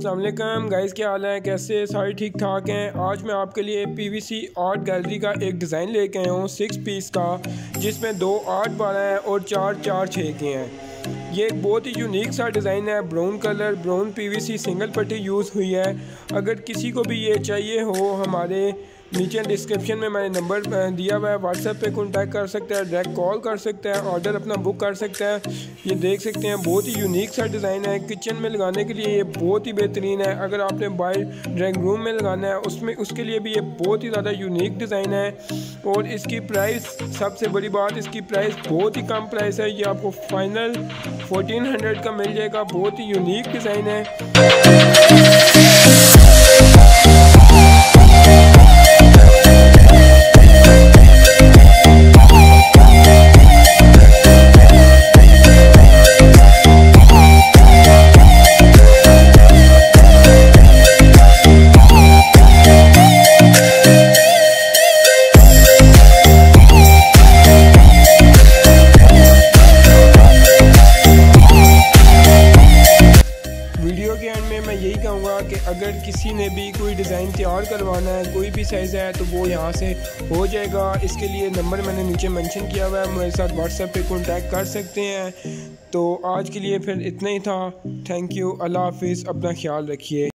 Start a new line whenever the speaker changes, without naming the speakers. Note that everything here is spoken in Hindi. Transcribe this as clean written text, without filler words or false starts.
अस्सलाम वालेकुम गाइस, क्या हाल है? कैसे सारे ठीक ठाक हैं। आज मैं आपके लिए पीवीसी आर्ट गैलरी का एक डिज़ाइन लेके आया हूँ 6 पीस का, जिसमें 2 8 12 हैं और 4 4 6 के हैं। ये एक बहुत ही यूनिक सा डिज़ाइन है। Brown colour, brown PVC single पट्टी यूज़ हुई है। अगर किसी को भी ये चाहिए हो, हमारे नीचे डिस्क्रिप्शन में मैंने नंबर दिया हुआ है, व्हाट्सएप पे कॉन्टैक्ट कर सकते हैं, डायरेक्ट कॉल कर सकते हैं, ऑर्डर अपना बुक कर सकते हैं। ये देख सकते हैं, बहुत ही यूनिक सा डिज़ाइन है। किचन में लगाने के लिए ये बहुत ही बेहतरीन है। अगर आपने बाहर ड्राइंग रूम में लगाना है उसके लिए भी ये बहुत ही ज़्यादा यूनिक डिज़ाइन है। और इसकी प्राइस, सबसे बड़ी बात, इसकी प्राइस बहुत ही कम प्राइस है। ये आपको फाइनल 1400 का मिल जाएगा। बहुत ही यूनिक डिज़ाइन है। वीडियो के एंड में मैं यही कहूँगा कि अगर किसी ने भी कोई डिज़ाइन तैयार करवाना है, कोई भी साइज़ है, तो वो यहाँ से हो जाएगा। इसके लिए नंबर मैंने नीचे मेंशन किया हुआ है, मेरे साथ व्हाट्सएप पे कांटेक्ट कर सकते हैं। तो आज के लिए फिर इतना ही था। थैंक यू, अल्लाह हाफिज़, अपना ख्याल रखिए।